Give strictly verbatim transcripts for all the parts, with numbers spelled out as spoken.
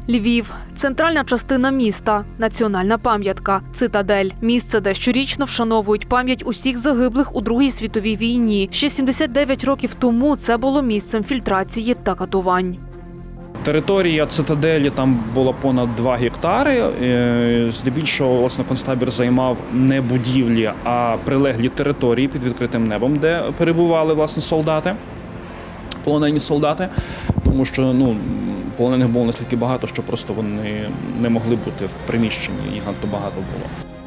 Львів – центральна частина міста, національна пам'ятка, цитадель. Місце, де щорічно вшановують пам'ять усіх загиблих у Другій світовій війні. Ще сімдесят дев'ять років тому це було місцем фільтрації та катувань. Територія цитаделі там було понад два гектари. Здебільшого, власне, концтабір займав не будівлі, а прилеглі території під відкритим небом, де перебували, власне, солдати, полонені солдати. Тому що, ну, полонених було настільки багато, що просто вони не могли бути в приміщенні, їх надто багато було.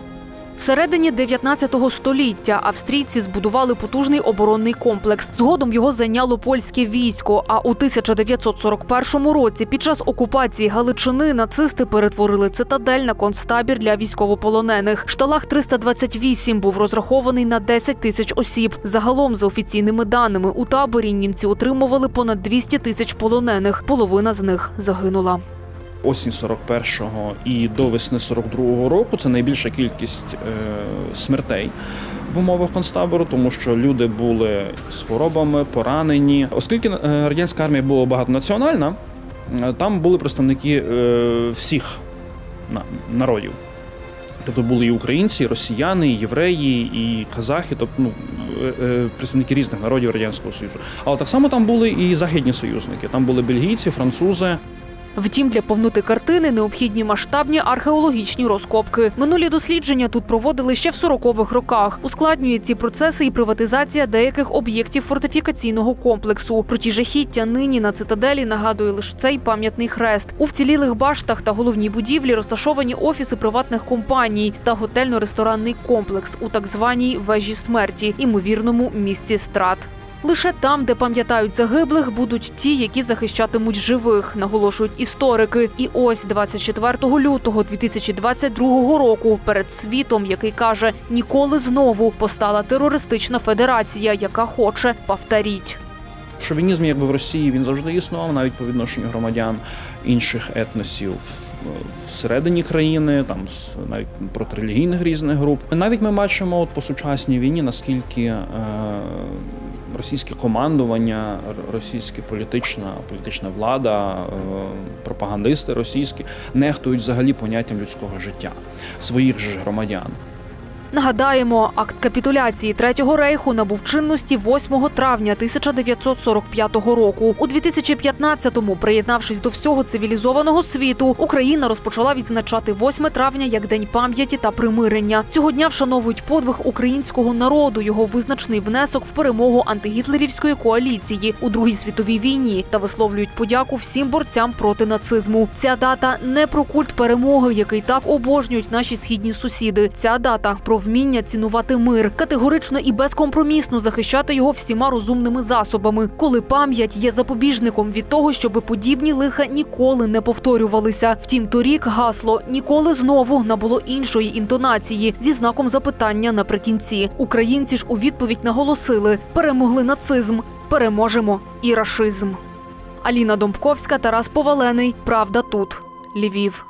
Всередині дев'ятнадцятого століття австрійці збудували потужний оборонний комплекс. Згодом його зайняло польське військо, а у тисяча дев'ятсот сорок першому році під час окупації Галичини нацисти перетворили цитадель на концтабір для військовополонених. Шталах триста двадцять вісім був розрахований на десять тисяч осіб. Загалом, за офіційними даними, у таборі німці утримували понад двісті тисяч полонених. Половина з них загинула. Осінь сорок першого і до весни сорок другого року – це найбільша кількість е, смертей в умовах концтабору, тому що люди були з хворобами, поранені. Оскільки е, радянська армія була багатонаціональна, е, там були представники е, всіх на, народів. Тобто були і українці, і росіяни, і євреї, і казахи, тобто ну, е, представники різних народів Радянського Союзу. Але так само там були і західні союзники. Там були бельгійці, французи. Втім, для повноти картини необхідні масштабні археологічні розкопки. Минулі дослідження тут проводили ще в сорокових роках. Ускладнює ці процеси і приватизація деяких об'єктів фортифікаційного комплексу. Про ті жахіття нині на цитаделі нагадує лише цей пам'ятний хрест. У вцілілих баштах та головній будівлі розташовані офіси приватних компаній та готельно-ресторанний комплекс у так званій вежі смерті, імовірному місці страт. Лише там, де пам'ятають загиблих, будуть ті, які захищатимуть живих, наголошують історики. І ось двадцять четвертого лютого дві тисячі двадцять другого року перед світом, який каже «ніколи знову», постала терористична федерація, яка хоче повторіть. Шовінізм, якби в Росії, він завжди існував, навіть по відношенню громадян інших етносів всередині країни, там навіть проти-релігійних різних груп. Навіть ми бачимо от по сучасній війні, наскільки е, російське командування, російська політична, політична влада, е, пропагандисти російські нехтують взагалі поняттям людського життя своїх же громадян. Нагадаємо, акт капітуляції Третього рейху набув чинності восьмого травня тисяча дев'ятсот сорок п'ятого року. У дві тисячі п'ятнадцятому, приєднавшись до всього цивілізованого світу, Україна розпочала відзначати восьме травня як День пам'яті та примирення. Цього дня вшановують подвиг українського народу, його визначний внесок в перемогу антигітлерівської коаліції у Другій світовій війні та висловлюють подяку всім борцям проти нацизму. Ця дата не про культ перемоги, який так обожнюють наші східні сусіди. Ця дата про вміння цінувати мир, категорично і безкомпромісно захищати його всіма розумними засобами, коли пам'ять є запобіжником від того, щоб подібні лиха ніколи не повторювалися. Втім, торік гасло «ніколи знову» набуло іншої інтонації зі знаком запитання наприкінці. Українці ж у відповідь наголосили «перемогли нацизм, переможемо і рашизм». Аліна Домбковська, Тарас Повалений. Правда тут. Львів.